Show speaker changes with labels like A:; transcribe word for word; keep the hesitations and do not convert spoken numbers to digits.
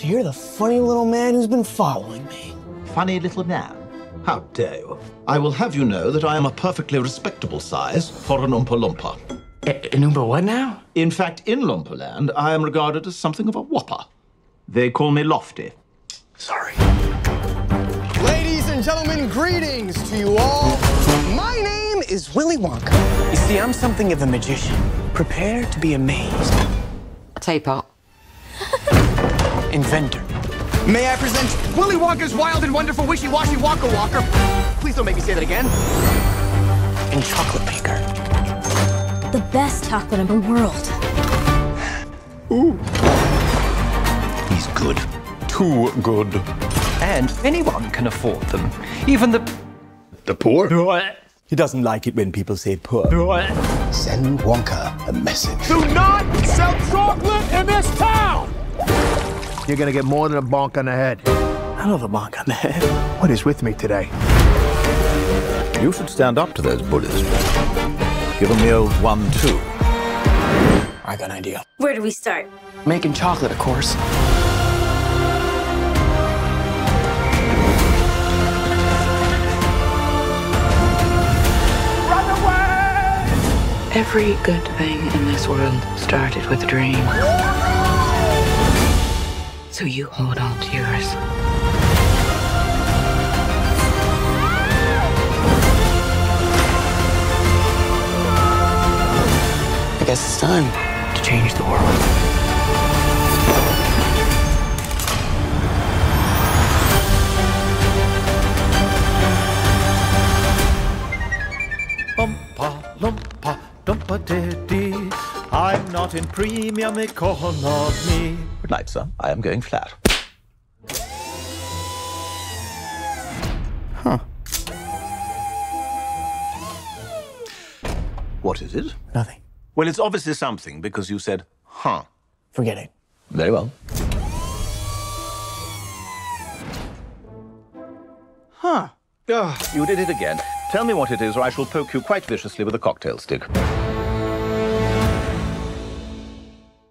A: you're the funny little man who's been following me.
B: Funny little man? How dare you? I will have you know that I am a perfectly respectable size for an Oompa Loompa.
A: An Oompa what now?
B: In fact, in Loompa-land, I am regarded as something of a whopper. They call me Lofty.
A: Sorry.
C: Ladies and gentlemen, greetings to you all. My name is Willy Wonka.
A: You see, I'm something of a magician. Prepare to be amazed.
D: Teapot.
A: Inventor.
C: May I present Willy Wonka's wild and wonderful wishy-washy Wonka Walker? Please don't make me say that again.
A: And chocolate maker.
E: The best chocolate in the world.
B: Ooh. He's good.
F: Too good.
G: And anyone can afford them. Even the...
B: The poor?
H: He doesn't like it when people say poor.
C: Send Wonka a message.
F: Do not sell chocolate in this town!
C: You're gonna get more than a bonk on the head.
A: I love a bonk on the head.
C: What is with me today?
F: You should stand up to those bullies. Give them the old one, two.
A: I got an idea.
E: Where do we start?
A: Making chocolate, of course.
D: Every good thing in this world started with a dream. So you hold on to yours.
A: I guess it's time to change the world.
F: Lumpa, lumpa, dumpa diddy. I'm not in premium economy.
B: Good night, sir. I am going flat.
A: Huh.
B: What is it?
A: Nothing.
B: Well, it's obviously something because you said, huh.
A: Forget it.
B: Very well.
G: Huh. Ah, you did it again. Tell me what it is, or I shall poke you quite viciously with a cocktail stick.